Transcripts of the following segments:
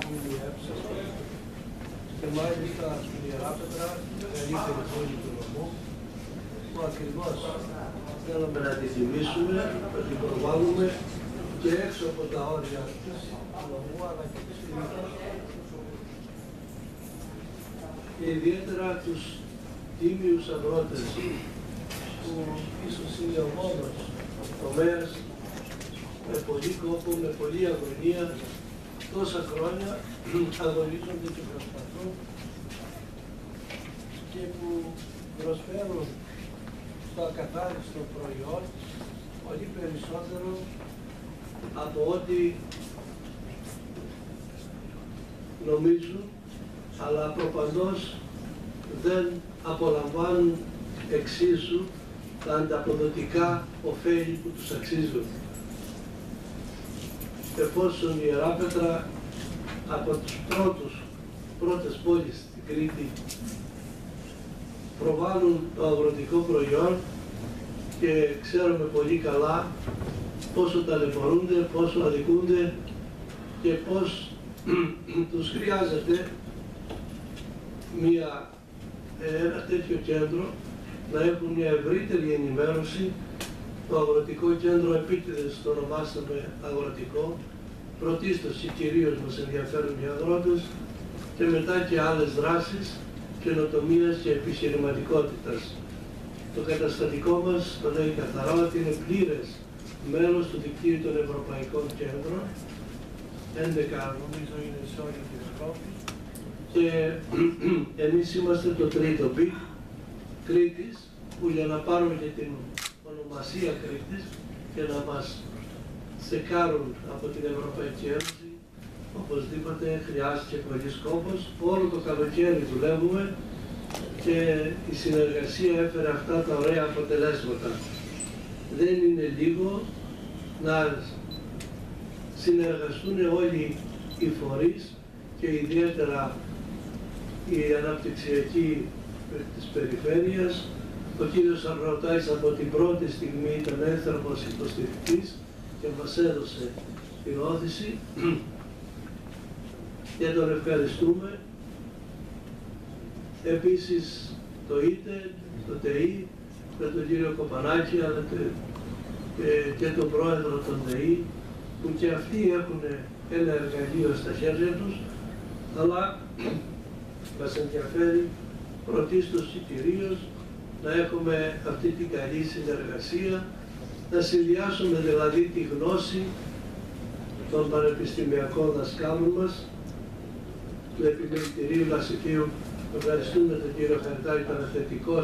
έψασαν και μάλιστα στην Ιεράπετρα, την καλύτερη πόλη του νομού, που ακριβώς θέλουμε να τη τιμήσουμε, να την προβάλλουμε και έξω από τα όρια της νομού, αλλά και της Φιλικής. Και ιδιαίτερα τους τίμιους αγρότες, που ίσως είναι ο μόνος τομέας με πολύ κόπο, με πολλή αγωνία, τόσα χρόνια αγωνίζονται και προσπαθούν και που προσφέρουν στο ακαθάριστο προϊόν πολύ περισσότερο από ό,τι νομίζουν, αλλά προπαντός δεν απολαμβάνουν εξίσου τα ανταποδοτικά ωφέλη που τους αξίζουν. Εφόσον η Ιεράπετρα από τους πρώτες πόλεις στην Κρήτη προβάλλουν το αγροτικό προϊόν και ξέρουμε πολύ καλά πόσο ταλαιπωρούνται, πόσο αδικούνται και πώς τους χρειάζεται ένα τέτοιο κέντρο, να έχουν μια ευρύτερη ενημέρωση. Το αγροτικό κέντρο επίτηδες το ονομάσαμε αγροτικό. Πρωτίστως και κυρίως μας ενδιαφέρουν οι αγρότες και μετά και άλλες δράσεις καινοτομίας και επιχειρηματικότητας. Το καταστατικό μας το λέει καθαρά ότι είναι πλήρες μέλος του δικτύου των Ευρωπαϊκών Κέντρων, 11 νομίζω είναι σε όλη την Ευρώπη, και εμείς είμαστε το τρίτο BIC Κρήτης, που για να πάρουμε και την ονομασία Κρήτης και να μας στεκάρουν από την Ευρωπαϊκή Ένωση, οπωσδήποτε χρειάστηκε πολύς κόπος. Όλο το καλοκαίρι δουλεύουμε και η συνεργασία έφερε αυτά τα ωραία αποτελέσματα. Δεν είναι λίγο να συνεργαστούν όλοι οι φορείς και ιδιαίτερα η αναπτυξιακή της περιφέρειας. Ο κύριος Αρναουτάκης από την πρώτη στιγμή ήταν ένθρωπος υποστηρικτής και μας έδωσε την όθηση και τον ευχαριστούμε. Επίσης το ΙΤΕ, το ΤΕΗ, με τον κύριο Κοπανάκη, αλλά και τον πρόεδρο των ΤΕΗ, που και αυτοί έχουν ένα εργαλείο στα χέρια τους, αλλά μας ενδιαφέρει πρωτίστως και κυρίως να έχουμε αυτή την καλή συνεργασία, να συνδυάσουμε δηλαδή τη γνώση των πανεπιστημιακών δασκάλων μας, του επιμελητηρίου Λασιτίου. Ευχαριστούμε τον κύριο Χαριτάκη, ήταν θετικός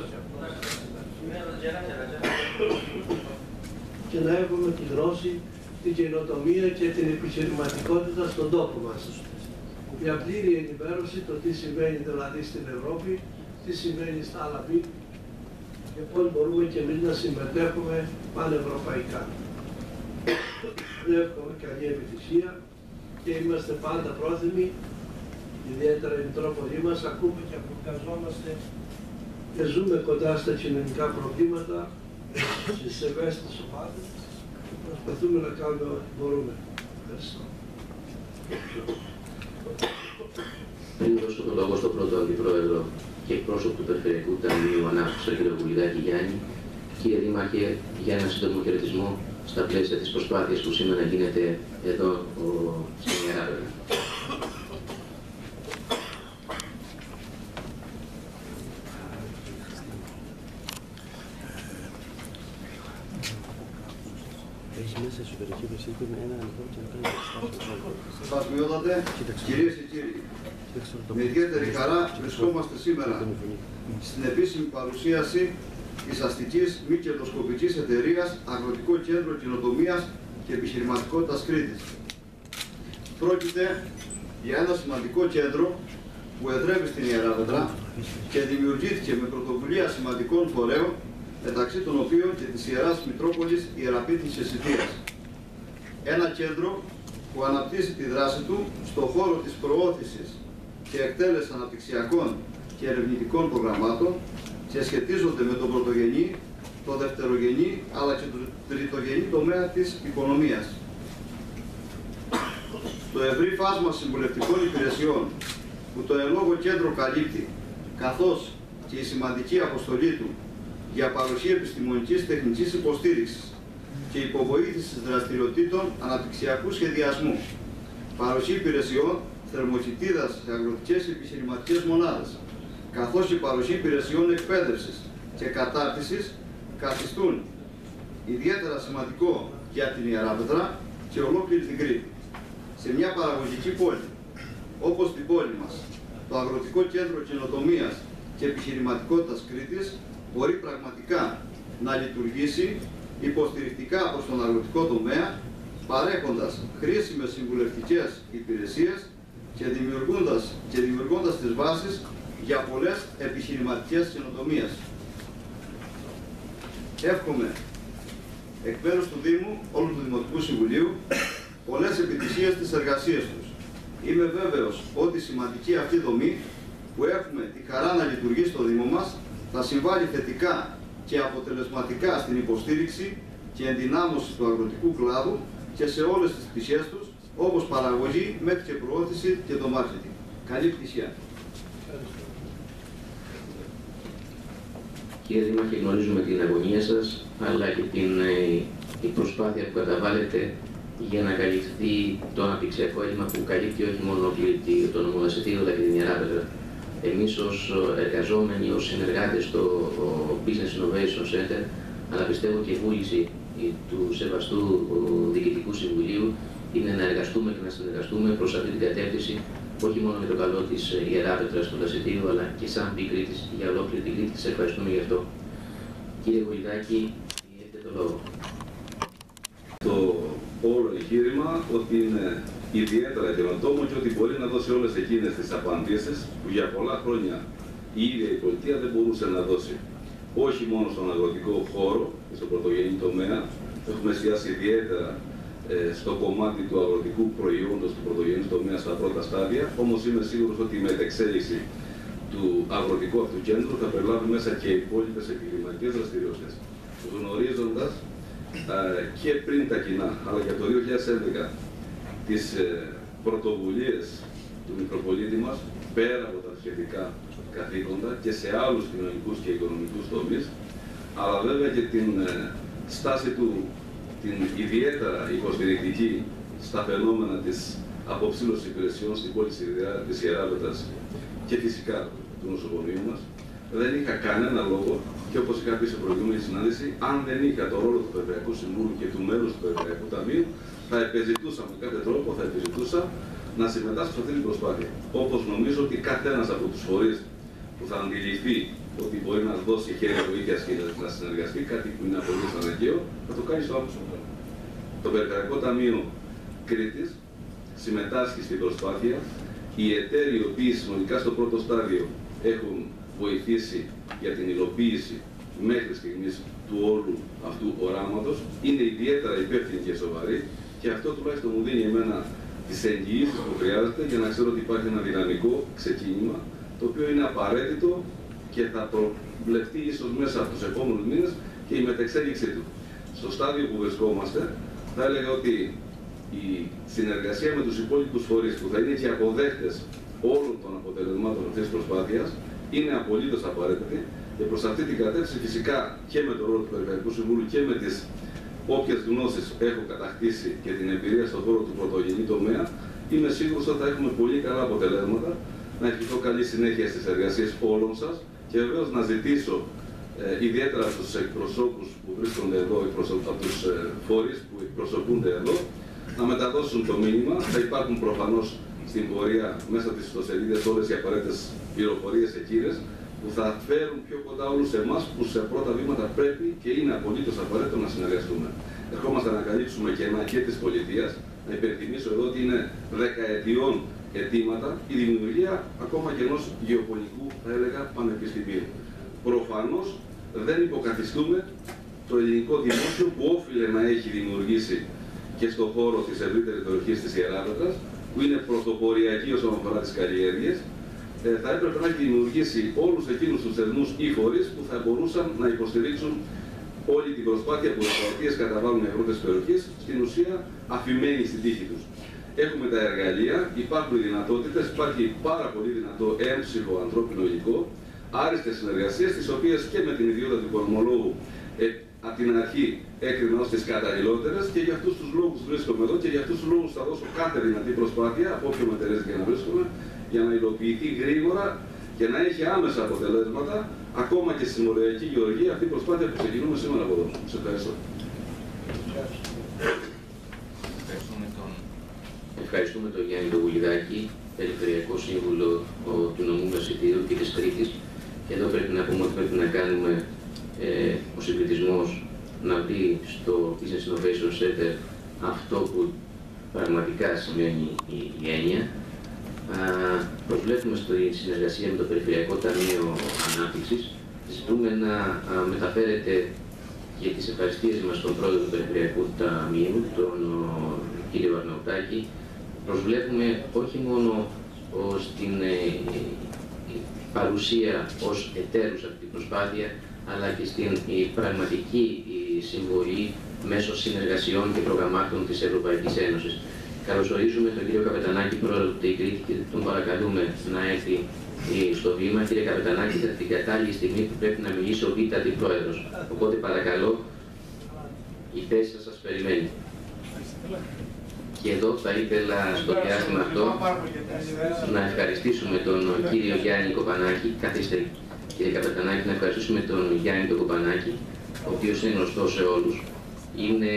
και να έχουμε τη γνώση, την καινοτομία και την επιχειρηματικότητα στον τόπο μας. Μια πλήρη ενημέρωση το τι συμβαίνει δηλαδή στην Ευρώπη, τι συμβαίνει στα άλλα BIC και πώς μπορούμε και εμείς να συμμετέχουμε πανευρωπαϊκά. Εύχομαι καλή επιτυχία και είμαστε πάντα πρόθυμοι, ιδιαίτερα η Μητρόπολη μας, ακούμε και αποκαζόμαστε και ζούμε κοντά στα κοινωνικά προβλήματα, στις ευαίσθητες ομάδες και προσπαθούμε να κάνουμε ό,τι μπορούμε. Ευχαριστώ. Πριν δώσω τον λόγο στον πρώτο αντιπρόεδρο και εκπρόσωπο του Περιφερειακού Ταμείου Ανάπτυξης, τον κύριο Βουλιδάκη Γιάννη, κύριε Δήμαρχε, για ένα σύντομο χαιρετισμό στα πλαίσια της προσπάθειας που σήμερα γίνεται εδώ στην Ιεράπετρα. Σπασμιότατε, κυρίες και κύριοι, με ιδιαίτερη χαρά βρισκόμαστε σήμερα στην επίσημη παρουσίαση της αστικής μη κερδοσκοπικής εταιρείας Αγροτικό Κέντρο Καινοτομίας και Επιχειρηματικότητας Κρήτης. Πρόκειται για ένα σημαντικό κέντρο που εδρεύει στην Ιεράπετρα και δημιουργήθηκε με πρωτοβουλία σημαντικών φορέων, μεταξύ των οποίων και της Ιεράς Μητρόπολης Ιεραπήτης Εσιτίας. Ένα κέντρο που αναπτύσσει τη δράση του στον χώρο της προώθησης και εκτέλεσης αναπτυξιακών και ερευνητικών προγραμμάτων και σχετίζονται με τον πρωτογενή, το δευτερογενή αλλά και το τριτογενή τομέα της οικονομίας. στο ευρύ φάσμα συμβουλευτικών υπηρεσιών που το εν λόγω κέντρο καλύπτει, καθώς και η σημαντική αποστολή του για παροχή επιστημονικής τεχνικής υποστήριξης και υποβοήθησης δραστηριοτήτων αναπτυξιακού σχεδιασμού, παροχή υπηρεσιών θερμοκηπίδας σε αγροτικές επιχειρηματικές μονάδες, καθώς και παροχή υπηρεσιών εκπαίδευσης και κατάρτισης καθιστούν ιδιαίτερα σημαντικό για την Ιεράπετρα και ολόκληρη την Κρήτη. Σε μια παραγωγική πόλη, όπως την πόλη μας, το Αγροτικό Κέντρο Καινοτομίας και Επιχειρηματικότητας Κρήτης μπορεί πραγματικά να λειτουργήσει υποστηρικτικά προς τον αγροτικό τομέα, παρέχοντας χρήσιμες συμβουλευτικές υπηρεσίες και δημιουργώντας τις βάσεις για πολλές επιχειρηματικές καινοτομίες. Εύχομαι εκ μέρους του Δήμου, όλου του Δημοτικού Συμβουλίου, πολλές επιτυχίες στις εργασίες τους. Είμαι βέβαιος ότι η σημαντική αυτή δομή που έχουμε τη χαρά να λειτουργεί στο Δήμο μας θα συμβάλλει θετικά και αποτελεσματικά στην υποστήριξη και ενδυνάμωση του αγροτικού κλάδου και σε όλες τις πτυχές τους, όπως παραγωγή μέχρι και προώθηση και το μάρκετινγκ. Καλή επιτυχία. Κύριε Δήμαρχε, γνωρίζουμε την αγωνία σας, αλλά και η προσπάθεια που καταβάλλετε για να καλυφθεί το αναπτυξιακό έλλειμμα που καλύπτει όχι μόνο το νομοδασιτήριο, αλλά και την Ιεράπετρα. Εμείς ως εργαζόμενοι, ως συνεργάτες στο Business Innovation Center, αλλά πιστεύω και η βούληση του σεβαστού Διοικητικού Συμβουλίου είναι να εργαστούμε και να συνεργαστούμε προς αυτή την κατεύθυνση, όχι μόνο για το καλό της Ιεράπετρας στο δασιτήριο, αλλά και σαν Κρήτης για ολόκληρη την Κρήτη. Σας ευχαριστούμε γι' αυτό. Κύριε Γουλιδάκη, έχετε το λόγο. Το όλο εγχείρημα ότι είναι ιδιαίτερα καινοτόμο και ότι μπορεί να δώσει όλες εκείνες τις απαντήσεις που για πολλά χρόνια η ίδια η πολιτεία δεν μπορούσε να δώσει. Όχι μόνο στον αγροτικό χώρο και στον πρωτογενή τομέα, έχουμε εστιάσει ιδιαίτερα στο κομμάτι του αγροτικού προϊόντος του πρωτογενή τομέα στα πρώτα στάδια, όμως είμαι σίγουρος ότι η μετεξέλιξη του αγροτικού αυτού κέντρου θα περιλάβει μέσα και οι υπόλοιπες επιχειρηματικές δραστηριότητες. Γνωρίζοντας και πριν τα κοινά, αλλά και το 2011, τις πρωτοβουλίες του Μητροπολίτη μας, πέρα από τα σχετικά καθήκοντα και σε άλλους κοινωνικούς και οικονομικούς τομείς, αλλά βέβαια και την στάση του, την ιδιαίτερα υποστηρικτική στα φαινόμενα της αποψήλωσης υπηρεσιών στην πόλη της Ιεράπετρας και φυσικά του νοσοκομείου μας, δεν είχα κανένα λόγο, και όπως είχα πει σε προηγούμενη συνάντηση, αν δεν είχα το ρόλο του Περιφερειακού Συμβούλου και του μέλους του Περιφερειακού Ταμείου, θα επιζητούσα με κάθε τρόπο, να συμμετάσχω σε αυτή την προσπάθεια. Όπως νομίζω ότι καθένας από τους φορείς που θα αντιληφθεί ότι μπορεί να δώσει χέρια βοήθειας και να συνεργαστεί, κάτι που είναι απολύτως αναγκαίο, θα το κάνει στο άμεσο μέλλον. Το Περιφερειακό Ταμείο Κρήτης συμμετάσχει στην προσπάθεια. Οι εταίροι οι οποίοι συνολικά στο πρώτο στάδιο έχουν βοηθήσει για την υλοποίηση μέχρι στιγμής του όλου αυτού οράματος είναι ιδιαίτερα υπεύθυνοι και σοβαροί, και αυτό τουλάχιστον μου δίνει εμένα τις εγγυήσεις που χρειάζεται για να ξέρω ότι υπάρχει ένα δυναμικό ξεκίνημα, το οποίο είναι απαραίτητο και θα προβλεφτεί ίσως μέσα από τους επόμενους μήνες και η μετεξέλιξή του. Στο στάδιο που βρισκόμαστε, θα έλεγα ότι η συνεργασία με τους υπόλοιπους φορείς που θα είναι και αποδέχτες όλων των αποτελεσμάτων αυτής της προσπάθειας είναι απολύτως απαραίτητη, και προς αυτή την κατεύθυνση φυσικά και με τον ρόλο του Περιφερειακού Συμβούλου και με τις όποιες γνώσεις έχω κατακτήσει και την εμπειρία στον χώρο του πρωτογενή τομέα, είμαι σίγουρος ότι θα έχουμε πολύ καλά αποτελέσματα. Να ευχηθώ καλή συνέχεια στις εργασίες όλων σας και βεβαίως να ζητήσω ιδιαίτερα από τους εκπροσώπους που βρίσκονται εδώ, από τους φορείς που εκπροσωπούνται εδώ, να μεταδώσουν το μήνυμα. Θα υπάρχουν προφανώς στην πορεία μέσα από τις ιστοσελίδες όλες οι απαραίτητες πληροφορίες εκείνες που θα φέρουν πιο κοντά όλους εμάς που σε πρώτα βήματα πρέπει και είναι απολύτως απαραίτητο να συνεργαστούμε. Ερχόμαστε να καλύψουμε κενά και της πολιτείας. Να υπενθυμίσω εδώ ότι είναι δεκαετιών αιτήματα η δημιουργία ακόμα και ενός γεωπολικού, θα έλεγα, πανεπιστημίου. Προφανώς δεν υποκαθιστούμε το ελληνικό δημόσιο που όφιλε να έχει δημιουργήσει και στον χώρο της ευρύτερης περιοχής της Ιεράπετρας, που είναι πρωτοποριακή όσον αφορά τις καλλιέργειες, θα έπρεπε να έχει δημιουργήσει όλους εκείνους τους θεσμούς ή φορείς που θα μπορούσαν να υποστηρίξουν όλη την προσπάθεια που οι καταβάλουν οι αγρότες της περιοχής, στην ουσία αφημένοι στην τύχη τους. Έχουμε τα εργαλεία, υπάρχουν οι δυνατότητες, υπάρχει πάρα πολύ δυνατό έμψυχο ανθρώπινο υλικό, άριστες συνεργασίες, τις οποίες και με την ιδιότητα του οικονομολόγου από την αρχή έκρινα ως τις καταλληλότερες, και για αυτούς τους λόγους βρίσκομαι εδώ και για αυτούς τους λόγους θα δώσω κάθε δυνατή προσπάθεια, από όποιο μετερίζει και να βρίσκομαι, για να υλοποιηθεί γρήγορα και να έχει άμεσα αποτελέσματα, ακόμα και στη μοριακή γεωργία, αυτή η προσπάθεια που ξεκινούμε σήμερα από εδώ. Σας ευχαριστώ. Ευχαριστούμε τον Γιάννη Βουλιδάκη, Περιφερειακό Σύμβουλο του Νομού Μεσητήρου και της Κρήτης. Και εδώ πρέπει να πούμε ότι πρέπει να κάνουμε ο συγκριτισμός να δει στο Business Innovation Center αυτό που πραγματικά σημαίνει η έννοια. Προσβλέπουμε στη συνεργασία με το Περιφερειακό Ταμείο Ανάπτυξης. Ζητούμε να μεταφέρετε για τις ευχαριστίες μας στον πρόεδρο του Περιφερειακού Ταμείου, τον κύριο Αρναουτάκη. Προσβλέπουμε όχι μόνο στην παρουσία ως εταίρους σε αυτή την προσπάθεια, αλλά και στην πραγματική συμβολή μέσω συνεργασιών και προγραμμάτων της Ευρωπαϊκής Ένωσης. Καλωσορίζουμε τον κύριο Καπετανάκη, πρόεδρο του ΤΕΙΚΡΙΤ, και τον παρακαλούμε να έρθει στο βήμα. Κύριε Καπετανάκη, θα την κατάλληλη στιγμή που πρέπει να μιλήσει ο Β' αντιπρόεδρος. Οπότε παρακαλώ, η θέση σας περιμένει. Και εδώ θα ήθελα στο διάστημα αυτό να ευχαριστήσουμε τον κύριο Γιάννη Κοπανάκη, καθίστε κύριε Καπετανάκη, να ευχαριστήσουμε τον Γιάννη τον Κοπανάκη, ο οποίος είναι γνωστός σε όλους. Είναι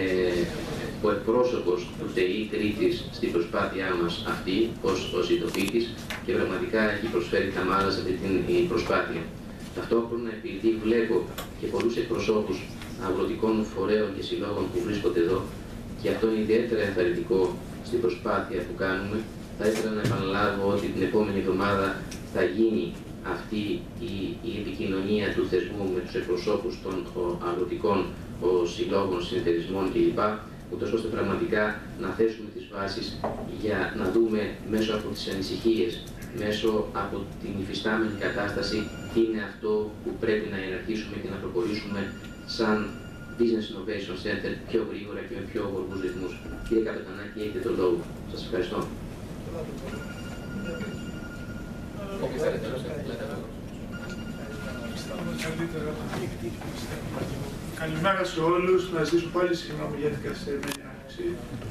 ο εκπρόσωπος του ΤΕΙ Κρήτης στην προσπάθειά μας αυτή, ως ειδοποιήτης, και πραγματικά έχει προσφέρει τα μάλα σε αυτή την προσπάθεια. Ταυτόχρονα, επειδή βλέπω και πολλούς εκπροσώπους αγροτικών φορέων και συλλόγων που βρίσκονται εδώ, και αυτό είναι ιδιαίτερα ενθαρρυντικό στην προσπάθεια που κάνουμε, θα ήθελα να επαναλάβω ότι την επόμενη εβδομάδα θα γίνει αυτή η επικοινωνία του θεσμού με τους εκπροσώπους των αγροτικών συλλόγων, συνεταιρισμών κλπ. Ούτως ώστε πραγματικά να θέσουμε τις βάσεις για να δούμε μέσω από τις ανησυχίες, μέσω από την υφιστάμενη κατάσταση, τι είναι αυτό που πρέπει να ιεραρχήσουμε και να προχωρήσουμε σαν Business Innovation Center πιο γρήγορα και με πιο γοργούς ρυθμούς. Κύριε Καπετανάκη, έχετε τον λόγο. Σας ευχαριστώ. Καλημέρα σε όλους. Να ζητήσω πάλι συγγνώμη για την καθυστερημένη άνοιξη.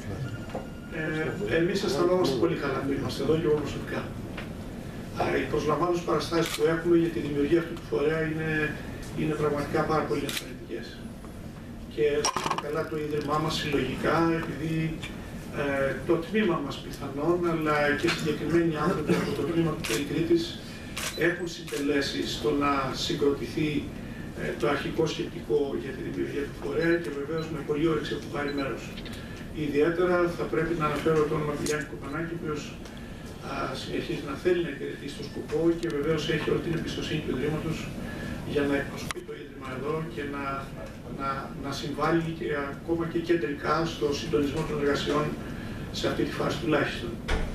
Εμείς αισθανόμαστε πολύ καλά που είμαστε εδώ και εγώ προσωπικά. Οι προσλαμβάνωσες παραστάσεις που έχουμε για τη δημιουργία αυτού του φορέα είναι πραγματικά πάρα πολύ ενθαρρυντικές. Και καλά το Ίδρυμά μας συλλογικά, επειδή το τμήμα μας πιθανόν, αλλά και συγκεκριμένοι άνθρωποι από το τμήμα του ΤΕΙ Κρήτης έχουν συντελέσει στο να συγκροτηθεί το αρχικό σκεπτικό για τη δημιουργία του φορέα και βεβαίως με πολλή όρεξη έχουν πάρει μέρος. Ιδιαίτερα θα πρέπει να αναφέρω το όνομα του Γιάννη Κοπανάκη, ο οποίος συνεχίζει να θέλει να υπηρετήσει το σκοπό και βεβαίως έχει όλη την εμπιστοσύνη του Ιδρύματος για να εκπροσωπεί το Ίδρυμα εδώ και να συμβάλλει και ακόμα και κεντρικά στο συντονισμό των εργασιών σε αυτή τη φάση τουλάχιστον.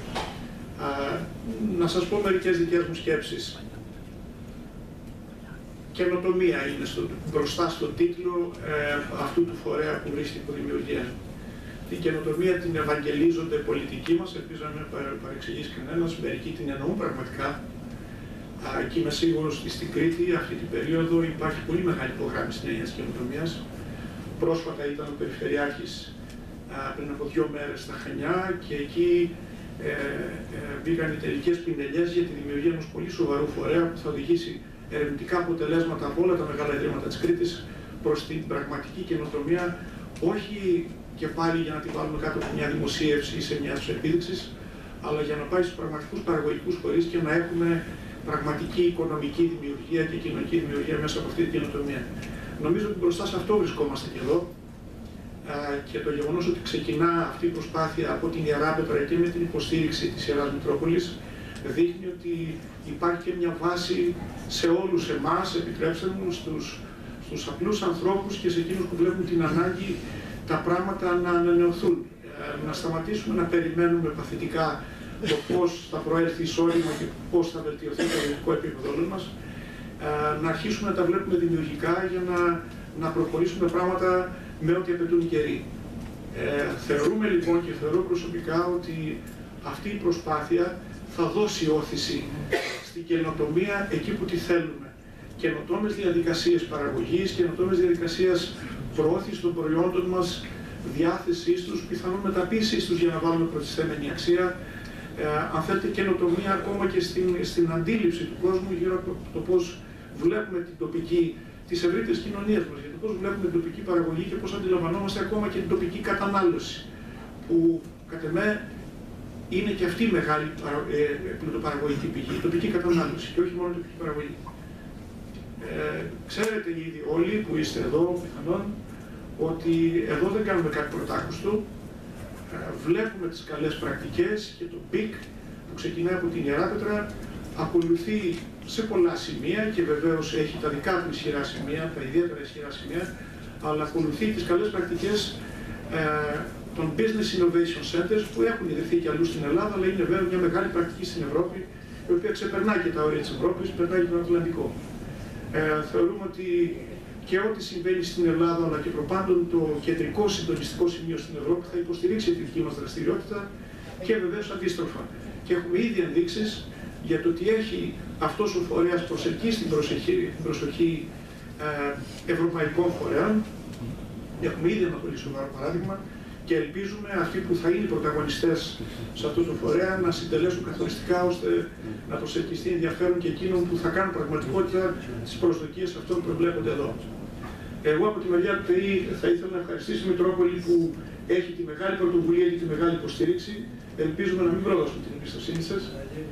Να σας πω μερικές δικές μου σκέψεις. Καινοτομία είναι μπροστά στον τίτλο αυτού του φορέα που βρίσκεται υπό δημιουργία. Την καινοτομία την ευαγγελίζονται πολιτικοί μας, ελπίζω να μην παρεξηγήσει κανένας, μερικοί την εννοούν πραγματικά. Και είμαι σίγουρος ότι στην Κρήτη αυτή την περίοδο υπάρχει πολύ μεγάλη υπογράμμιση της νέας καινοτομίας. Πρόσφατα ήταν ο Περιφερειάρχης πριν από 2 μέρες στα Χανιά και εκεί μπήκαν οι τελικές πινελιές για τη δημιουργία ενός πολύ σοβαρού φορέα που θα οδηγήσει ερευνητικά αποτελέσματα από όλα τα μεγάλα ιδρύματα της Κρήτης προς την πραγματική καινοτομία, όχι και πάλι για να την βάλουμε κάτω από μια δημοσίευση ή σε μια επίδειξη, αλλά για να πάει στους πραγματικούς παραγωγικούς φορείς και να έχουμε πραγματική οικονομική δημιουργία και κοινωνική δημιουργία μέσα από αυτή την καινοτομία. Νομίζω ότι μπροστά σε αυτό βρισκόμαστε και εδώ. Και το γεγονός ότι ξεκινά αυτή η προσπάθεια από την Ιερά Πέτρα και με την υποστήριξη της Ιεράς Μητρόπολης δείχνει ότι υπάρχει και μια βάση σε όλους εμάς, επιτρέψτε μου, στους απλούς ανθρώπους και σε εκείνους που βλέπουν την ανάγκη τα πράγματα να ανανεωθούν. Να σταματήσουμε να περιμένουμε παθητικά το πώς θα προέλθει εισόδημα και πώς θα βελτιωθεί το ελληνικό επίπεδο όλων μας. Να αρχίσουμε να τα βλέπουμε δημιουργικά για να προχωρήσουμε πράγματα με ό,τι απαιτούν οι καιροί. Θεωρούμε λοιπόν και θεωρώ προσωπικά ότι αυτή η προσπάθεια θα δώσει όθηση στην καινοτομία εκεί που τη θέλουμε. Καινοτόμες διαδικασίες παραγωγής, καινοτόμες διαδικασίες προώθησης των προϊόντων μας, διάθεσής τους, πιθανόν μεταποίησης τους για να βάλουμε προστιθέμενη αξία. Αν θέλετε, καινοτομία ακόμα και στην αντίληψη του κόσμου γύρω από το πώς βλέπουμε την τοπική, τις ευρύτερες κοινωνίες μας, για το πώς βλέπουμε την τοπική παραγωγή και πώς αντιλαμβανόμαστε ακόμα και την τοπική κατανάλωση, που κατ' εμέ είναι και αυτή μεγάλη πλουτοπαραγωγική πηγή, η τοπική κατανάλωση και όχι μόνο η τοπική παραγωγή. Ξέρετε ήδη όλοι που είστε εδώ, πιθανόν, ότι εδώ δεν κάνουμε κάτι πρωτάκουστο. Βλέπουμε τις καλές πρακτικές και το PIC που ξεκινάει από την Ιεράπετρα, ακολουθεί σε πολλά σημεία και βεβαίως έχει τα δικά του ισχυρά σημεία, τα ιδιαίτερα ισχυρά σημεία, αλλά ακολουθεί τις καλές πρακτικές των Business Innovation Centers που έχουν ιδρυθεί και αλλού στην Ελλάδα, αλλά είναι βέβαια μια μεγάλη πρακτική στην Ευρώπη, η οποία ξεπερνάει και τα όρια της Ευρώπης, περνάει και τον Ατλαντικό. Θεωρούμε ότι και ό,τι συμβαίνει στην Ελλάδα, αλλά και προπάντων το κεντρικό συντονιστικό σημείο στην Ευρώπη θα υποστηρίξει τη δική μας δραστηριότητα και βεβαίως αντίστροφα. Και έχουμε ήδη ενδείξεις για το ότι έχει αυτός ο φορέας προσελκύσει την προσοχή ευρωπαϊκών φορέων. Έχουμε ήδη ένα πολύ σοβαρό παράδειγμα και ελπίζουμε αυτοί που θα είναι οι πρωταγωνιστές σε αυτό το φορέα να συντελέσουν καθοριστικά ώστε να προσελκυστεί ενδιαφέρον και εκείνων που θα κάνουν πραγματικότητα τις προσδοκίες αυτών που προβλέπονται εδώ. Εγώ από τη μεριά του ΤΕΗ θα ήθελα να ευχαριστήσω την Μητρόπολη που έχει τη μεγάλη πρωτοβουλία και τη μεγάλη υποστήριξη. Ελπίζουμε να μην πρόδωσουν την εμπιστοσύνη σας.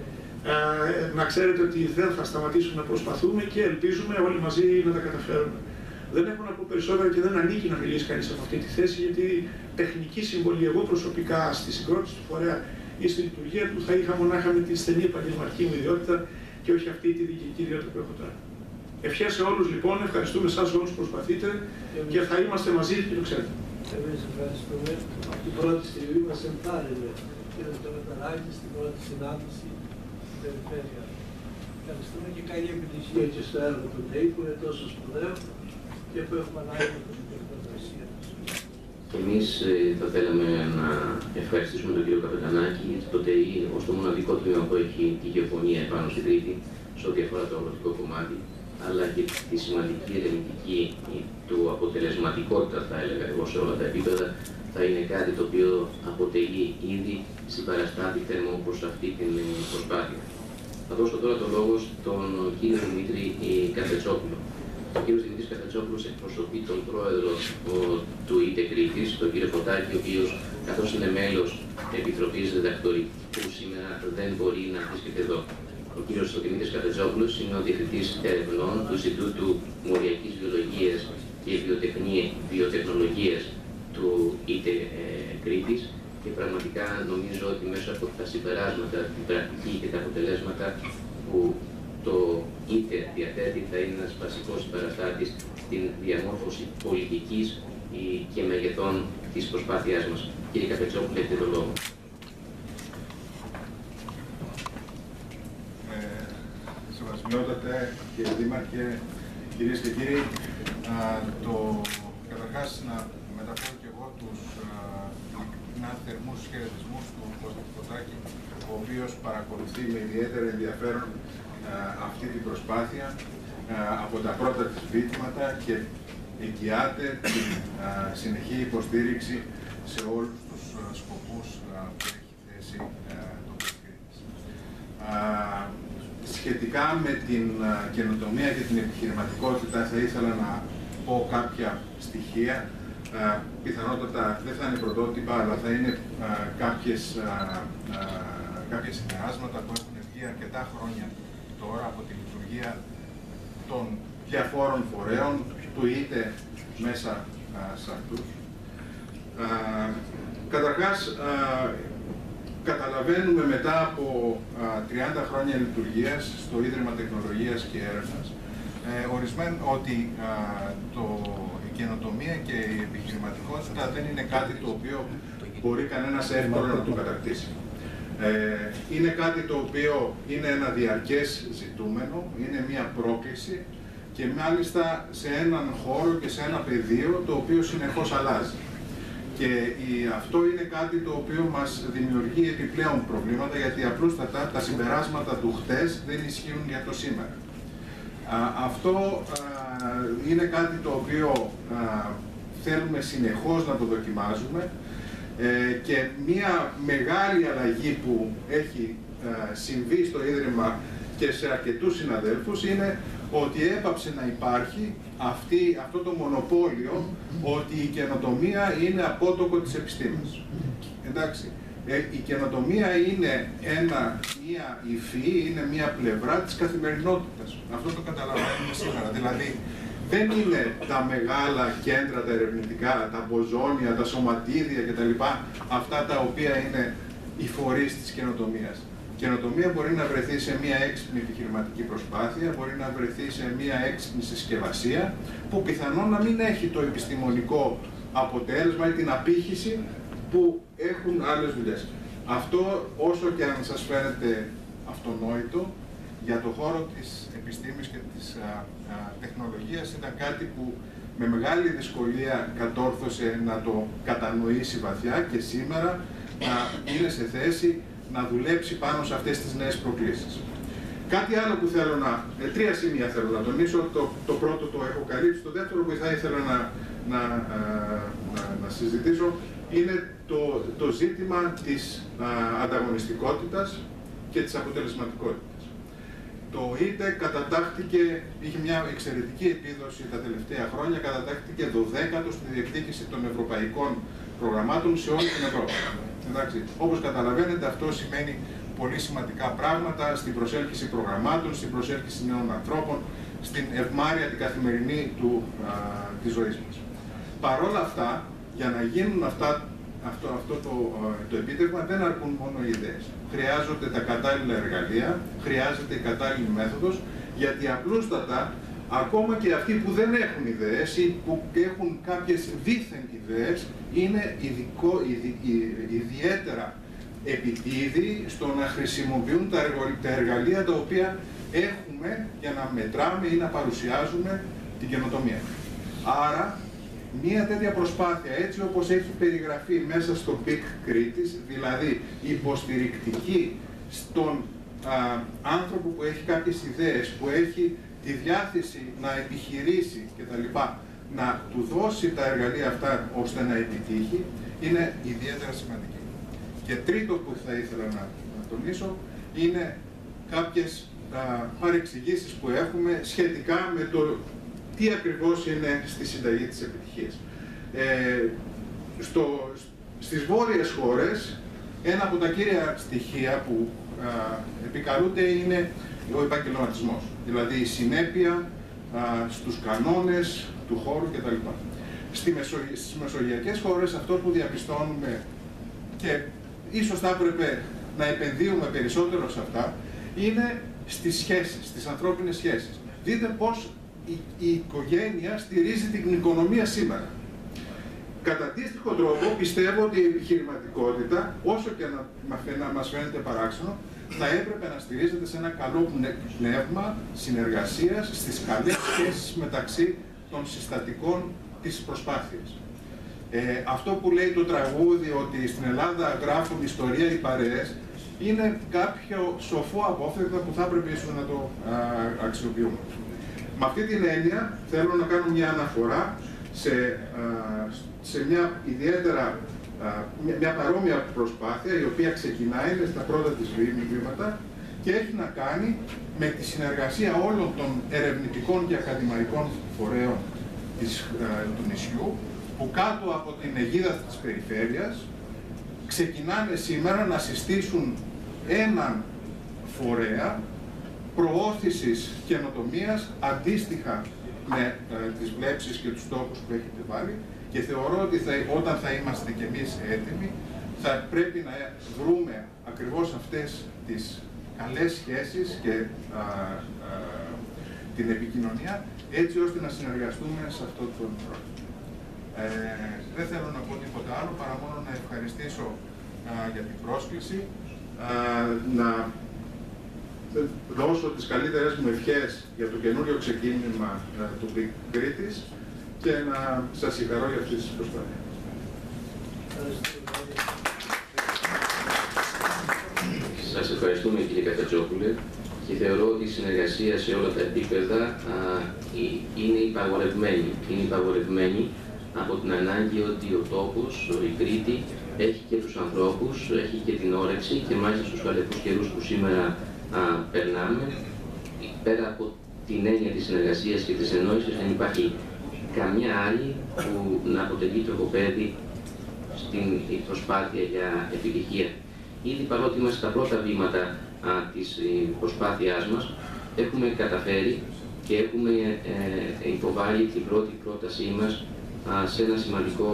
Να ξέρετε ότι δεν θα σταματήσουμε να προσπαθούμε και ελπίζουμε όλοι μαζί να τα καταφέρουμε. Δεν έχω να πω περισσότερα και δεν ανήκει να μιλήσει κανείς από αυτή τη θέση, γιατί τεχνική συμβολή εγώ προσωπικά στη συγκρότηση του φορέα ή στη λειτουργία του θα είχα μονάχα με τη στενή επαγγελματική μου ιδιότητα και όχι αυτή τη διοικητική ιδιότητα που έχω τώρα. Ευχές σε όλους λοιπόν, ευχαριστούμε εσάς όλους που προσπαθείτε και θα είμαστε μαζί και το ξέρετε. Εμείς ευχαριστούμε. Από την πρώτη στιγμή μας ενθάρρυνε και το Μεταράκη στην πρώτη συνάντηση στην περιφέρεια. Ευχαριστούμε και καλή επιτυχία και στο έργο του ΤΕΗ που είναι τόσο σπουδαίο και που έχουμε ανάγκη από την τεχνοκρασία μας. Εμείς θα θέλαμε να ευχαριστήσουμε τον κύριο Καπετανάκη, γιατί το ΤΕΗ ως το μοναδικό τμήμα που έχει τη γεωφωνία επάνω στην Κρήτη, σε ό,τι αφορά το αγροτικό κομμάτι, αλλά και τη σημαντική ερευνητική του αποτελεσματικότητα, θα έλεγα εγώ, σε όλα τα επίπεδα, θα είναι κάτι το οποίο αποτελεί ήδη συμπαραστάτη θερμό προς αυτή την προσπάθεια. Θα δώσω τώρα το λόγο στον κύριο Δημήτρη Καφετσόπουλο. Ο κύριος Δημήτρης Καφετσόπουλος εκπροσωπεί τον πρόεδρο του ΙΤΕ Κρήτης, τον κύριο Φωτάκη, ο οποίος, καθώς είναι μέλος Επιτροπής Διδακτορικού, σήμερα δεν μπορεί να βρίσκεται εδώ. Ο κύριος Δημήτρης Καφετσόπουλος είναι ο Διευθυντής Ερευνών του Ινστιτούτου Μοριακής Βιολογίας και Βιοτεχνολογίας του ΙΤΕ Κρήτης και πραγματικά νομίζω ότι μέσα από τα συμπεράσματα, την πρακτική και τα αποτελέσματα που το ΙΤΕ διαθέτει θα είναι ένας βασικός συμπαραστάτης στην διαμόρφωση πολιτικής και μεγεθών της προσπάθειάς μας. Κύριε Καφετσόπουλε, έχετε το λόγο. Σεβασμιότατε, κύριε Δήμαρχε, κυρίες και κύριοι, καταρχάς να μεταφέρω και εγώ τους θερμούς χαιρετισμούς του Κώστα Φωτάκη, ο οποίος παρακολουθεί με ιδιαίτερο ενδιαφέρον αυτή την προσπάθεια από τα πρώτα της βήματα και εγγυάται την συνεχή υποστήριξη σε όλους τους σκοπούς που έχει θέσει το Κρήτης. Σχετικά με την καινοτομία και την επιχειρηματικότητα θα ήθελα να πω κάποια στοιχεία. Πιθανότατα δεν θα είναι πρωτότυπα, αλλά θα είναι κάποια συμπεράσματα που έχουν βγει αρκετά χρόνια τώρα από τη λειτουργία των διαφόρων φορέων του ΙΤΕ μέσα σε αυτούς. Καταρχάς, καταλαβαίνουμε μετά από 30 χρόνια λειτουργίας στο Ίδρυμα Τεχνολογίας και Έρευνας ότι η καινοτομία και η επιχειρηματικότητα δεν είναι κάτι το οποίο μπορεί κανένας εύκολα να το κατακτήσει. Είναι κάτι το οποίο είναι ένα διαρκές ζητούμενο, είναι μια πρόκληση και μάλιστα σε έναν χώρο και σε ένα πεδίο το οποίο συνεχώς αλλάζει. Και αυτό είναι κάτι το οποίο μας δημιουργεί επιπλέον προβλήματα, γιατί απλούστατα τα συμπεράσματα του χτες δεν ισχύουν για το σήμερα. Αυτό είναι κάτι το οποίο θέλουμε συνεχώς να το δοκιμάζουμε, και μία μεγάλη αλλαγή που έχει συμβεί στο Ίδρυμα και σε αρκετούς συναδέλφους είναι ότι έπαψε να υπάρχει αυτό το μονοπόλιο ότι η καινοτομία είναι απότοκο της επιστήμης. Εντάξει, η καινοτομία είναι μία υφή, είναι μία πλευρά της καθημερινότητας. Αυτό το καταλαβαίνουμε σήμερα. Δηλαδή, δεν είναι τα μεγάλα κέντρα, τα ερευνητικά, τα μποζόνια, τα σωματίδια κτλ. Αυτά τα οποία είναι οι φορείς της καινοτομίας. Η καινοτομία μπορεί να βρεθεί σε μια έξυπνη επιχειρηματική προσπάθεια, μπορεί να βρεθεί σε μια έξυπνη συσκευασία, που πιθανόν να μην έχει το επιστημονικό αποτέλεσμα ή την απήχηση που έχουν άλλες δουλειές. Αυτό, όσο και αν σας φαίνεται αυτονόητο, για το χώρο της επιστήμης και της τεχνολογίας ήταν κάτι που με μεγάλη δυσκολία κατόρθωσε να το κατανοήσει βαθιά και σήμερα να είναι σε θέση να δουλέψει πάνω σε αυτές τις νέες προκλήσεις. Κάτι άλλο που θέλω τρία σημεία θέλω να τονίσω. Το πρώτο το έχω καλύψει. Το δεύτερο που θα ήθελα να συζητήσω είναι το ζήτημα της ανταγωνιστικότητας και της αποτελεσματικότητας. Το ΙΤΕ κατατάχθηκε, είχε μια εξαιρετική επίδοση τα τελευταία χρόνια, κατατάχθηκε 12ο στη διεκδίκηση των ευρωπαϊκών προγραμμάτων σε όλη την Ευρώπη. Εντάξει. Όπως καταλαβαίνετε, αυτό σημαίνει πολύ σημαντικά πράγματα στην προσέλκυση προγραμμάτων, στην προσέλκυση νέων ανθρώπων, στην ευμάρεια την καθημερινή της ζωής μας. Παρ' όλα αυτά, για να γίνουν αυτό το επίτευγμα δεν αρκούν μόνο οι ιδέες. Χρειάζονται τα κατάλληλα εργαλεία, χρειάζεται η κατάλληλη μέθοδος, γιατί απλούστατα ακόμα και αυτοί που δεν έχουν ιδέες ή που έχουν κάποιες δίθεν ιδέες είναι ιδιαίτερα επιτίδιοι στο να χρησιμοποιούν τα εργαλεία τα οποία έχουμε για να μετράμε ή να παρουσιάζουμε την καινοτομία. Άρα, μία τέτοια προσπάθεια, έτσι όπως έχει περιγραφεί μέσα στο PIC Κρήτης, δηλαδή υποστηρικτική στον άνθρωπο που έχει κάποιες ιδέες, που έχει τη διάθεση να επιχειρήσει κτλ., να του δώσει τα εργαλεία αυτά ώστε να επιτύχει, είναι ιδιαίτερα σημαντική. Και τρίτο που θα ήθελα να τονίσω είναι κάποιες παρεξηγήσεις που έχουμε σχετικά με το τι ακριβώς είναι στη συνταγή της επιτυχίας. Στις βόρειες χώρες, ένα από τα κύρια στοιχεία που επικαλούνται είναι ο επαγγελματισμός, δηλαδή η συνέπεια στους κανόνες του χώρου κτλ. Στις μεσογειακές χώρες αυτό που διαπιστώνουμε, και ίσως θα έπρεπε να επενδύουμε περισσότερο σε αυτά, είναι στις σχέσεις, στις ανθρώπινες σχέσεις. Δείτε πώς η οικογένεια στηρίζει την οικονομία σήμερα. Κατά αντίστοιχο τρόπο, πιστεύω ότι η επιχειρηματικότητα, όσο και να μας φαίνεται παράξενο, θα έπρεπε να στηρίζεται σε ένα καλό πνεύμα συνεργασίας, στις καλές σχέσεις μεταξύ των συστατικών της προσπάθειας. Αυτό που λέει το τραγούδι, ότι στην Ελλάδα γράφουν ιστορία οι παρέες, είναι κάποιο σοφό απόφευγμα που θα έπρεπε ίσως να το αξιοποιούμε. Με αυτή την έννοια θέλω να κάνω μια αναφορά σε μια παρόμοια προσπάθεια, η οποία ξεκινάει στα πρώτα της βήματα και έχει να κάνει με τη συνεργασία όλων των ερευνητικών και ακαδημαϊκών φορέων του νησιού, που κάτω από την αιγίδα της περιφέρειας ξεκινάνε σήμερα να συστήσουν έναν φορέα προώθησης καινοτομίας αντίστοιχα με τις βλέψεις και τους στόχους που έχετε βάλει, και θεωρώ ότι όταν θα είμαστε κι εμείς έτοιμοι θα πρέπει να βρούμε ακριβώς αυτές τις καλές σχέσεις και την επικοινωνία, έτσι ώστε να συνεργαστούμε σε αυτό το πρόγραμμα. Δεν θέλω να πω τίποτα άλλο, παρά μόνο να ευχαριστήσω για την πρόσκληση, να δώσω τις καλύτερες μου ευχές για το καινούριο ξεκίνημα του PIC Κρήτης και να σας συγχαρώ για αυτή τη προσπάθεια. Σας ευχαριστούμε κύριε Καφετζόπουλε και θεωρώ ότι η συνεργασία σε όλα τα επίπεδα είναι υπαγορευμένη. Είναι υπαγορευμένη από την ανάγκη ότι ο τόπος, η Κρήτη, έχει και τους ανθρώπους, έχει και την όρεξη και μάλιστα στους καλετούς καιρούς που σήμερα περνάμε, πέρα από την έννοια της συνεργασίας και της εννόησης, δεν υπάρχει καμιά άλλη που να αποτελεί τροχοπέδι στην προσπάθεια για επιτυχία. Ήδη παρότι είμαστε στα πρώτα βήματα της προσπάθειάς μας, έχουμε καταφέρει και έχουμε υποβάλει την πρώτη πρότασή μας σε ένα σημαντικό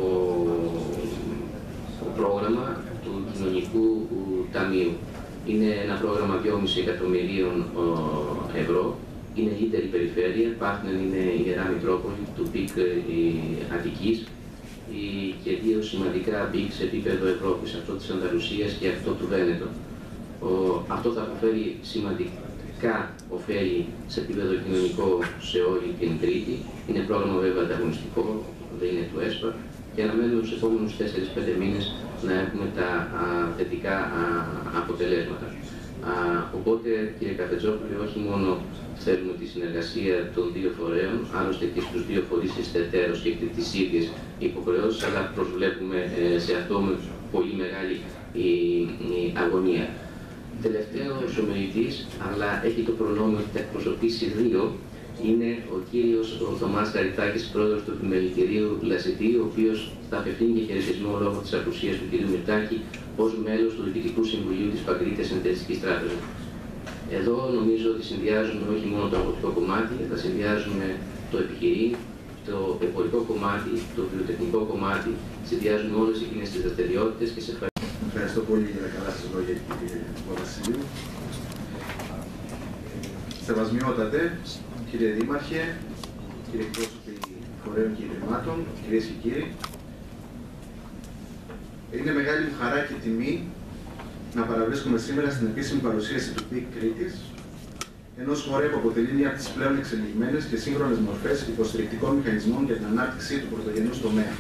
πρόγραμμα του Κοινωνικού Ταμείου. Είναι ένα πρόγραμμα 2,5 εκατομμυρίων ευρώ. Είναι λύτερη περιφέρεια, Πάχνεν είναι η Ιερά Μητρόπολη, του ΠΙΚ Αττικής και δύο σημαντικά ΠΙΚ σε επίπεδο Ευρώπης, αυτό της Ανταλουσίας και αυτό του Βένετο. Αυτό θα αποφέρει σημαντικά ωφέλη σε επίπεδο κοινωνικό σε όλη την Κρήτη. Είναι πρόγραμμα βέβαια ανταγωνιστικό, δεν είναι του ΕΣΠΑ και αναμένουμε στους επόμενους 4-5 μήνες να έχουμε τα θετικά αποτελέσματα. Οπότε, κύριε Καφετζόπουλε, όχι μόνο θέλουμε τη συνεργασία των δύο φορέων, άλλωστε και στους δύο φορείς είστε εταίρος και έχετε τις ίδιες υποχρεώσεις, αλλά προσβλέπουμε σε αυτό με πολύ μεγάλη αγωνία. Τελευταίος ομιλητής, αλλά έχει το προνόμιο ότι θα εκπροσωπήσει δύο, είναι ο κύριος Θωμάς Χαριτάκης, πρόεδρος του Επιμελητηρίου Λασιτή, ο οποίος θα απευθύνει και χαιρετισμό λόγω της απουσίας του κ. Μυρτάκη ως μέλος του Διοικητικού Συμβουλίου της Παγκρίτιας Συνεταιριστικής Τράπεζας. Εδώ νομίζω ότι συνδυάζουμε όχι μόνο το αγροτικό κομμάτι, αλλά συνδυάζουμε το επιχειρήν, το εμπορικό κομμάτι, το βιοτεχνικό κομμάτι, συνδυάζουμε όλες εκείνες τις δραστηριότητες και σε ευχαριστώ. Ευχαριστώ πολύ για τα καλά σας λόγια, κύριε Παπασιλείου. Σεβασμιότατε, κύριε Δήμαρχε, κύριε εκπρόσωποι φορέων και ιδρυμάτων, κυρίες και κύριοι, είναι μεγάλη μου χαρά και τιμή να παραβρίσκομαι σήμερα στην επίσημη παρουσίαση του ΠΙΚ Κρήτης, ενός φορέα που αποτελεί μία από τις πλέον εξελιγμένες και σύγχρονες μορφές υποστηρικτικών μηχανισμών για την ανάπτυξη του πρωτογενούς τομέα.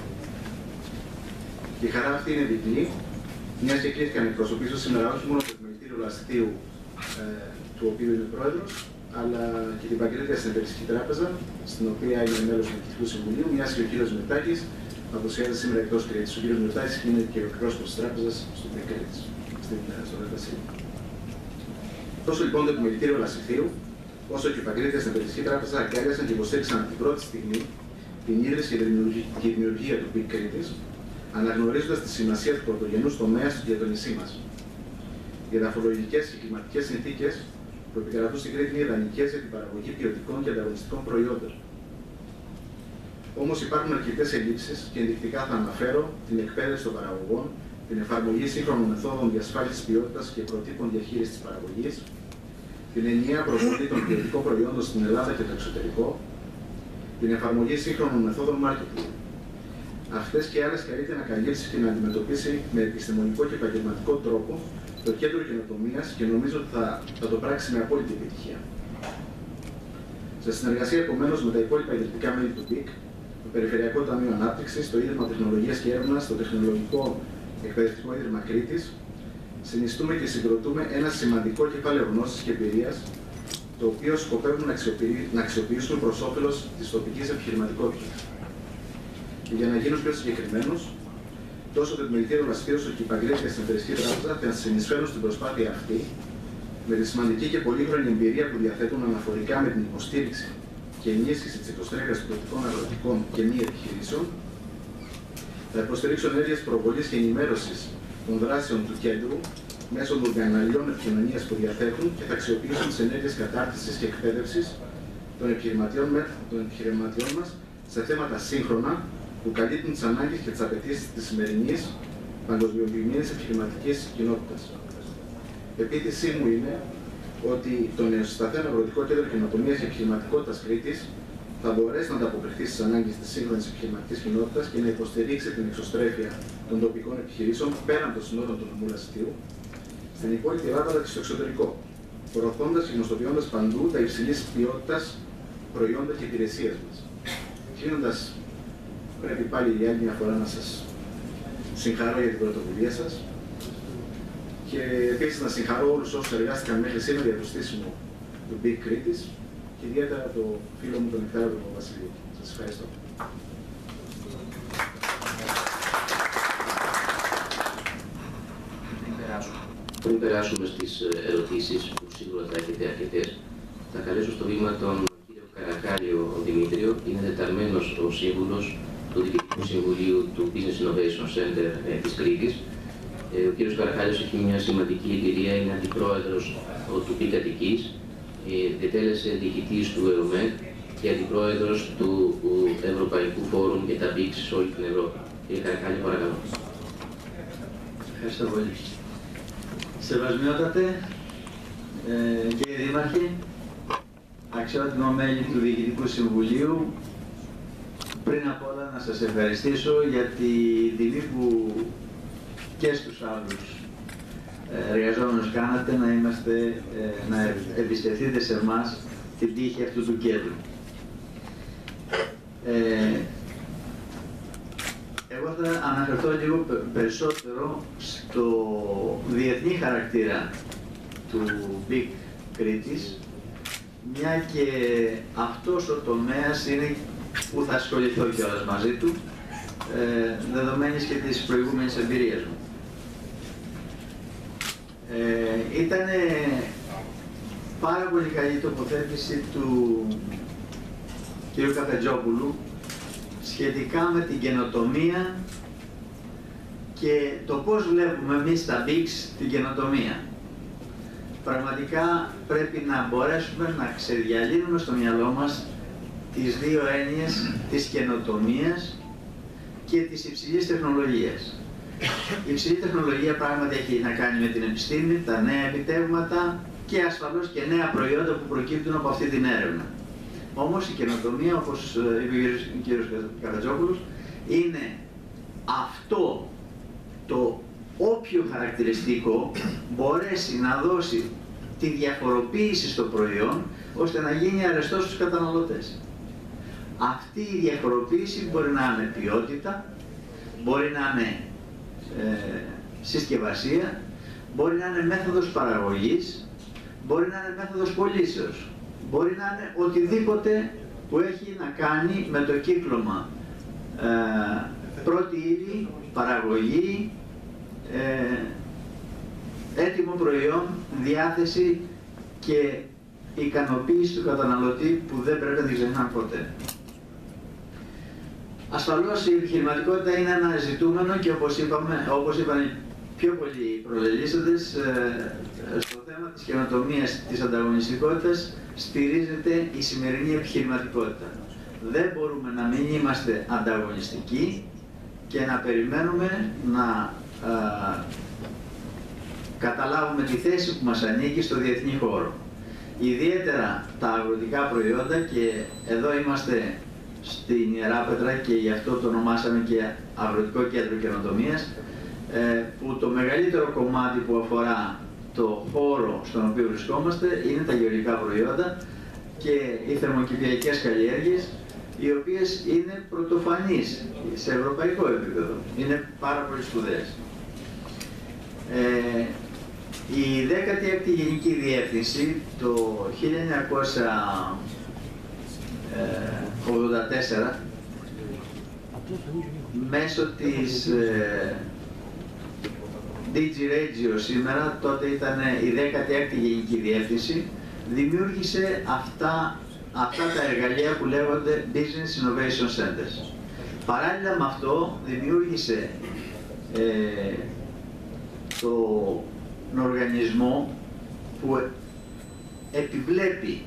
Η χαρά αυτή είναι διπλή, μιας και κλήθηκα να εκπροσωπήσω σήμερα όχι μόνο το Επιμελητήριο Λασιτίου, του οποίου είμαι πρόεδρος, αλλά και την Παγκρίτια Συνεταιριστική Τράπεζα, στην οποία είμαι μέλος του Διοικητικού Συμβουλίου, μιας και ο κύριος Μυρτάκης απουσιάζει σήμερα εκτός Κρήτης. Ο κύριος Μυρτάκης είναι και ο εκπρόσωπος της Τράπεζας στο ΠΙΚ Κρήτης, στο Ρετασίλ. Τόσο λοιπόν το Επιμελητήριο Λασιτίου, όσο και η Παγκρίτια Συνεταιριστική Τράπεζα αγκάλιασαν και υποστήριξαν από την πρώτη στιγμή την ίδρυση και τη δημιουργία του ΠΙΚ Κρήτης, αναγνωρίζοντας τη σημασία του πρωτογενούς τομέα για το νησί μας. Οι εδαφολογικές και κλιματικές συνθήκες που επικρατούν στην Κρήτη είναι ιδανικές για την παραγωγή ποιοτικών και ανταγωνιστικών προϊόντων. Όμως υπάρχουν αρκετές ελλείψεις και ενδεικτικά θα αναφέρω την εκπαίδευση των παραγωγών, την εφαρμογή σύγχρονων μεθόδων διασφάλισης ποιότητας και προτύπων διαχείρισης της παραγωγής, την ενιαία προβολή των ποιοτικών προϊόντων στην Ελλάδα και το εξωτερικό, την εφαρμογή σύγχρονων μεθόδων marketing. Αυτές και άλλες καλείται να καλύψει και να αντιμετωπίσει με επιστημονικό και επαγγελματικό τρόπο το κέντρο καινοτομίας και νομίζω ότι θα το πράξει με απόλυτη επιτυχία. Σε συνεργασία επομένως με τα υπόλοιπα ιδρυτικά μέλη του ΠΙΚ, το Περιφερειακό Ταμείο Ανάπτυξης, το Ίδρυμα Τεχνολογίας και Έρευνας, το Τεχνολογικό Εκπαιδευτικό Ίδρυμα Κρήτης, συνιστούμε και συγκροτούμε ένα σημαντικό κεφάλαιο γνώσης και εμπειρίας, το οποίο σκοπεύουν να αξιοποιήσουν προς όφελος της τοπικής επιχειρηματικότητας. Και για να γίνω πιο συγκεκριμένος, τόσο το Επιμελητήριο Λασιτίου όσο και η Παγκρίτια Συνεταιριστική Τράπεζα θα συνεισφέρουν στην προσπάθεια αυτή με τη σημαντική και πολύχρονη εμπειρία που διαθέτουν αναφορικά με την υποστήριξη και ενίσχυση της υποστρέφειας των τοπικών αγροτικών και μη επιχειρήσεων. Θα υποστηρίξω ενέργειες προβολής και ενημέρωσης των δράσεων του κέντρου μέσω των καναλιών επικοινωνίας που διαθέτουν και θα αξιοποιήσουν τις ενέργειες κατάρτισης και εκπαίδευσης των επιχειρηματιών μας σε θέματα σύγχρονα που καλύπτουν τις ανάγκες και τις απαιτήσεις της σημερινής παγκοσμιοποιημένης επιχειρηματικής κοινότητας. Πεποίθησή μου είναι ότι το νεοσυσταθέν Αγροτικό Κέντρο Καινοτομίας και Επιχειρηματικότητας Κρήτης θα μπορέσει να ανταποκριθεί στις ανάγκες της σύγχρονης επιχειρηματικής κοινότητας και να υποστηρίξει την εξωστρέφεια των τοπικών επιχειρήσεων πέραν των συνόρων του νομού Λασιτίου, στην υπόλοιπη Ελλάδα αλλά και στο εξωτερικό, προωθώντας και γνωστοποιώντας παντού τα υψηλής ποιότητας προϊόντα και υπηρεσίες μας. Κλείνοντας, πρέπει πάλι για άλλη μια φορά να σας συγχαρώ για την πρωτοβουλία σας και επίσης να συγχαρώ όλους όσους εργάστηκαν μέχρι σήμερα για το στήσιμο του Big Κρήτης και ιδιαίτερα το φίλο μου τον Νεκτάριο του Βασιλείου. Σας ευχαριστώ. Πριν περάσουμε στις ερωτήσεις που σίγουρα θα έχετε αρκετές, θα καλέσω στο βήμα τον κύριο Καρακάλιο Δημήτριο, είναι τεταρμένος ο σύμβουλος του Διοικητικού Συμβουλίου του Business Innovation Center της Κρήτης. Ο κύριος Καρακάλιος έχει μια σημαντική εμπειρία, είναι αντιπρόεδρος του ΠΙΚ Αττικής, διετέλεσε διοικητής του ΕΟΜΕΚ και αντιπρόεδρος του Ευρωπαϊκού Φόρουμ για τα BICS σε όλη την Ευρώπη. Κύριε Καρακάλιο, παρακαλώ. Ευχαριστώ πολύ. Σεβασμιότατε, κύριε Δήμαρχε, αξιότιμα μέλη του Διοικητικού Συμβουλίου, πριν απ' όλα να σας ευχαριστήσω για τη τιμή που και στους άλλους εργαζόμενους κάνατε να εμπιστευτείτε σε εμάς την τύχη αυτού του κέντρου. Εγώ θα αναφερθώ λίγο περισσότερο στο διεθνή χαρακτήρα του BIC Κρήτης, μια και αυτός ο τομέας είναι που θα ασχοληθώ κιόλας μαζί του, δεδομένης και της προηγούμενης εμπειρίας μου. Ήταν πάρα πολύ καλή τοποθέτηση του κ. Καφετζόπουλου σχετικά με την καινοτομία και το πώς βλέπουμε εμείς στα BICS την καινοτομία. Πραγματικά πρέπει να μπορέσουμε να ξεδιαλύνουμε στο μυαλό μας τις δύο έννοιες της καινοτομίας και της υψηλής τεχνολογίας. Η υψηλή τεχνολογία πράγματι έχει να κάνει με την επιστήμη, τα νέα επιτεύγματα και ασφαλώς και νέα προϊόντα που προκύπτουν από αυτή την έρευνα. Όμως η καινοτομία, όπως είπε ο κ. Καφετζόπουλος, είναι αυτό το όποιο χαρακτηριστικό μπορέσει να δώσει τη διαφοροποίηση στο προϊόν, ώστε να γίνει αρεστό στους καταναλωτές. Αυτή η διαφοροποίηση μπορεί να είναι ποιότητα, μπορεί να είναι συσκευασία, μπορεί να είναι μέθοδος παραγωγής, μπορεί να είναι μέθοδος πωλήσεως, μπορεί να είναι οτιδήποτε που έχει να κάνει με το κύκλωμα πρώτη ύλη, παραγωγή, έτοιμο προϊόν, διάθεση και ικανοποίηση του καταναλωτή που δεν πρέπει να την ξεχνάμε ποτέ. Ασφαλώς η επιχειρηματικότητα είναι ένα ζητούμενο και όπως είπαν οι πιο πολλοί προλελήσαντες, στο θέμα της καινοτομίας, της ανταγωνιστικότητας στηρίζεται η σημερινή επιχειρηματικότητα. Δεν μπορούμε να μην είμαστε ανταγωνιστικοί και να περιμένουμε να καταλάβουμε τη θέση που μας ανήκει στο διεθνή χώρο. Ιδιαίτερα τα αγροτικά προϊόντα, και εδώ είμαστε στην Ιεράπετρα και γι' αυτό το ονομάσαμε και Αγροτικό Κέντρο Καινοτομίας, που το μεγαλύτερο κομμάτι που αφορά το χώρο στον οποίο βρισκόμαστε είναι τα γεωργικά προϊόντα και οι θερμοκηπιακές καλλιέργειες, οι οποίες είναι πρωτοφανείς σε ευρωπαϊκό επίπεδο. Είναι πάρα πολύ σπουδαίες. Η 16η Γενική Διεύθυνση το 1984 μέσω της DG Regio σήμερα, τότε ήταν η 16η Γενική Διεύθυνση, δημιούργησε αυτά τα εργαλεία που λέγονται Business Innovation Centers. Παράλληλα με αυτό δημιούργησε τον οργανισμό που επιβλέπει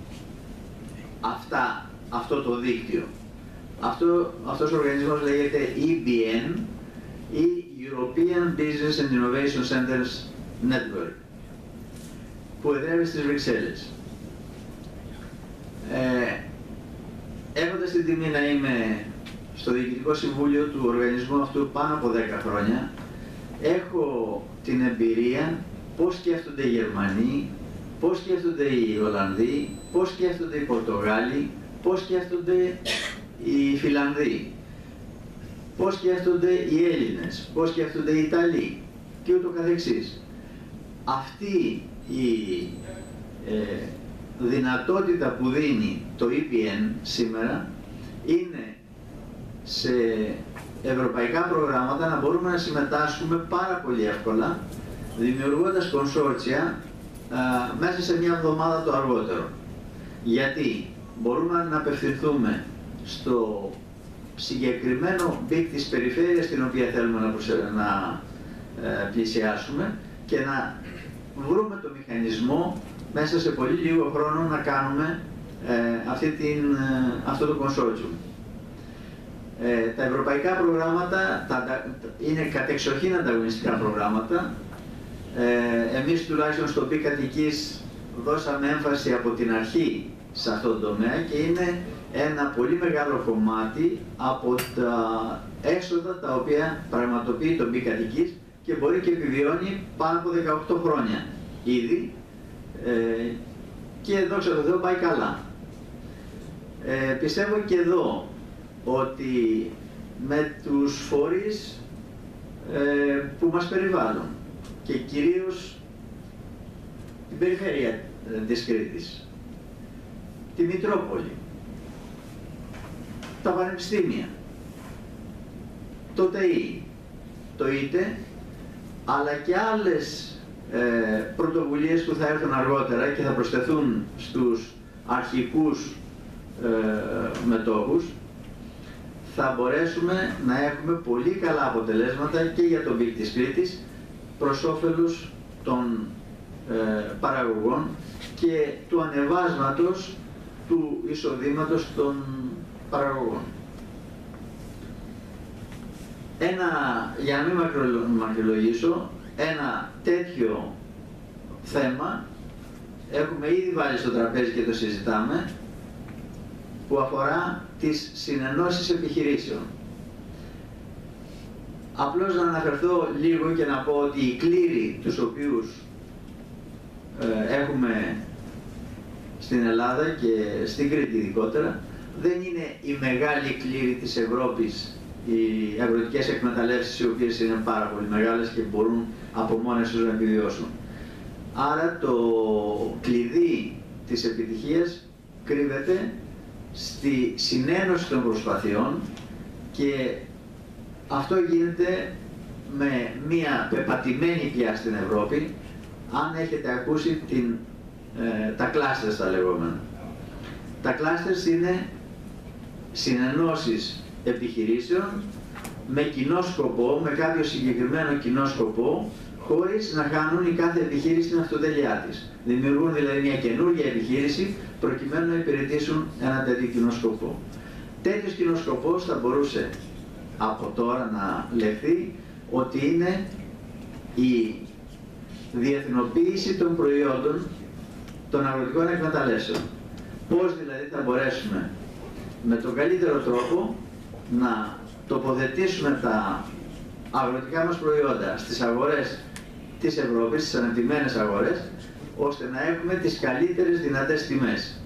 αυτό το δίκτυο. Αυτός ο οργανισμός λέγεται EBN ή European Business and Innovation Centers Network, που εδρεύει στις Βρυξέλλες. Έχοντας την τιμή να είμαι στο Διοικητικό Συμβούλιο του οργανισμού αυτού πάνω από 10 χρόνια, έχω την εμπειρία πώς σκέφτονται οι Γερμανοί, πώς σκέφτονται οι Ολλανδοί, πώς σκέφτονται οι Πορτογάλοι, πώς σκέφτονται οι Φιλανδοί. πώς σκέφτονται οι Έλληνες, πώς σκέφτονται οι Ιταλοί και ούτω καθεξής. Αυτή η δυνατότητα που δίνει το EPN σήμερα είναι σε ευρωπαϊκά προγράμματα να μπορούμε να συμμετάσχουμε πάρα πολύ εύκολα, δημιουργώντας κονσόρτσια μέσα σε μια εβδομάδα το αργότερο. Γιατί μπορούμε να απευθυνθούμε στο συγκεκριμένο μπικ της περιφέρειας την οποία θέλουμε να πλησιάσουμε και να βρούμε το μηχανισμό μέσα σε πολύ λίγο χρόνο να κάνουμε αυτό το κονσόρτσιουμ. Τα ευρωπαϊκά προγράμματα είναι κατεξοχήν ανταγωνιστικά προγράμματα. Εμείς τουλάχιστον στο ΠΙΚ Αττικής δώσαμε έμφαση από την αρχή σε αυτό το τομέα και είναι ένα πολύ μεγάλο κομμάτι από τα έξοδα τα οποία πραγματοποιεί το ΠΙΚ Αττικής και μπορεί και επιβιώνει πάνω από 18 χρόνια ήδη και δόξα τω Θεώ πάει καλά. Πιστεύω και εδώ ότι με τους φορείς που μας περιβάλλουν και κυρίως την περιφέρεια της Κρήτης, τη Μητρόπολη, τα πανεπιστήμια, το ΤΕΙ, το ΙΤΕ, αλλά και άλλες πρωτοβουλίες που θα έρθουν αργότερα και θα προσθεθούν στους αρχικούς μετόχους, θα μπορέσουμε να έχουμε πολύ καλά αποτελέσματα και για τον ΠΙΚ της Κρήτης προς όφελος των παραγωγών και του ανεβάσματος του εισοδήματος των παραγωγών. Για να μην μακρολογήσω, ένα τέτοιο θέμα έχουμε ήδη βάλει στο τραπέζι και το συζητάμε, που αφορά τις συνενώσεις επιχειρήσεων. Απλώς να αναφερθώ λίγο και να πω ότι οι κλήροι τους οποίους έχουμε στην Ελλάδα και στην Κρήτη ειδικότερα, δεν είναι η μεγάλη κλήρη της Ευρώπης, οι αγροτικές εκμεταλλεύσεις οι οποίες είναι πάρα πολύ μεγάλες και μπορούν από μόνες τους να επιβιώσουν. Άρα το κλειδί της επιτυχίας κρύβεται στη συνένωση των προσπαθειών και αυτό γίνεται με μια πεπατημένη πια στην Ευρώπη, αν έχετε ακούσει τα κλάστερς τα λεγόμενα. Τα κλάστερς είναι συνενώσεις επιχειρήσεων με κοινό σκοπό, με κάποιο συγκεκριμένο κοινό σκοπό, χωρίς να χάνουν η κάθε επιχείρηση την αυτοτέλειά της. Δημιουργούν δηλαδή μια καινούργια επιχείρηση προκειμένου να υπηρετήσουν ένα τέτοιο κοινό σκοπό. Τέτοιος κοινό σκοπός θα μπορούσε από τώρα να λεχθεί ότι είναι η διεθνοποίηση των προϊόντων των αγροτικών εκμεταλλεύσεων. Πώς δηλαδή θα μπορέσουμε με τον καλύτερο τρόπο να τοποθετήσουμε τα αγροτικά μας προϊόντα στις αγορές της Ευρώπης, στις αναπτυγμένες αγορές, ώστε να έχουμε τις καλύτερες δυνατές τιμές.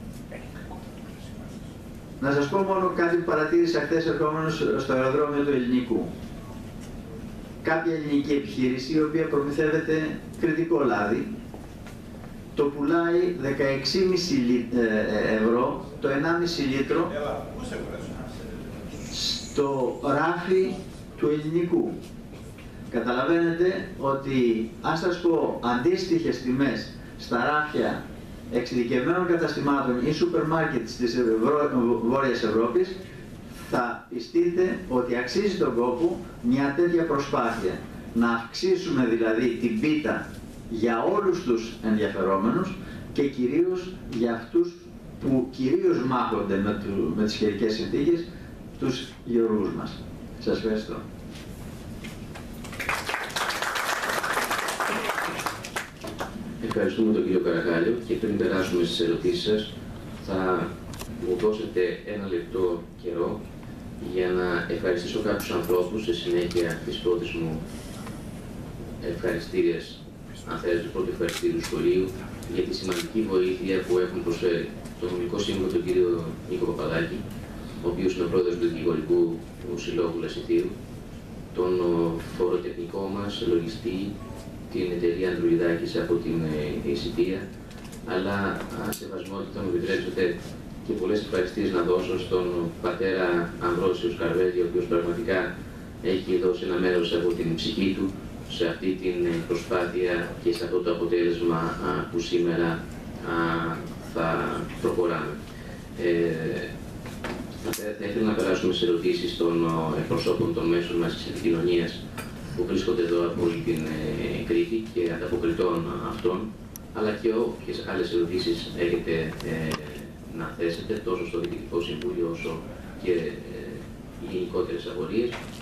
Να σας πω μόνο κάτι που παρατήρησα χθες ερχόμενος στο αεροδρόμιο του Ελληνικού. Κάποια ελληνική επιχείρηση η οποία προμηθεύεται κρητικό λάδι, το πουλάει 16,5 ευρώ το 1,5 λίτρο στο ράφι του Ελληνικού. Καταλαβαίνετε ότι αν σας πω αντίστοιχες τιμές στα ράφια εξειδικευμένων καταστημάτων ή σούπερ μάρκετ της Βόρειας Ευρώπης, θα πιστείτε ότι αξίζει τον κόπο μια τέτοια προσπάθεια. Να αυξήσουμε δηλαδή την πίτα για όλους τους ενδιαφερόμενους και κυρίως για αυτούς που κυρίως μάχονται με τις καιρικές συνθήκες, τους γεωργούς μας. Σας ευχαριστώ. Ευχαριστούμε τον κύριο Καραγάλιο και πριν περάσουμε στις ερωτήσεις σας, θα μου δώσετε ένα λεπτό καιρό για να ευχαριστήσω κάποιους ανθρώπους σε συνέχεια της πρώτης μου ευχαριστήριας, αν θέλετε, το πρώτο ευχαριστήριο του σχολείου, για τη σημαντική βοήθεια που έχουν προσφέρει. Τον νομικό σύμβουλο τον κύριο Νίκο Παπαδάκη, ο οποίος είναι ο πρόεδρος του Δικηγορικού Συλλόγου Λασιτήρου, τον φοροτεχνικό μας λογιστή, την εταιρεία Ανδρουλιδάκης από την Ισιτία, αλλά σεβασμότητα μου επιτρέψετε και πολλές ευχαριστίες να δώσω στον πατέρα Αμβρόσιο Σκαρβέλη, ο οποίος πραγματικά έχει δώσει ένα μέρος από την ψυχή του σε αυτή την προσπάθεια και σε αυτό το αποτέλεσμα που σήμερα θα προχωράμε. Θα ήθελα να περάσουμε σε ερωτήσεις των εκπροσώπων των μέσων μαζικής επικοινωνίας που βρίσκονται εδώ από όλη την Κρήτη και ανταποκριτών αυτών, αλλά και όποιες άλλες ερωτήσεις έχετε να θέσετε τόσο στο Διοικητικό Συμβούλιο όσο και οι γενικότερες απορίες.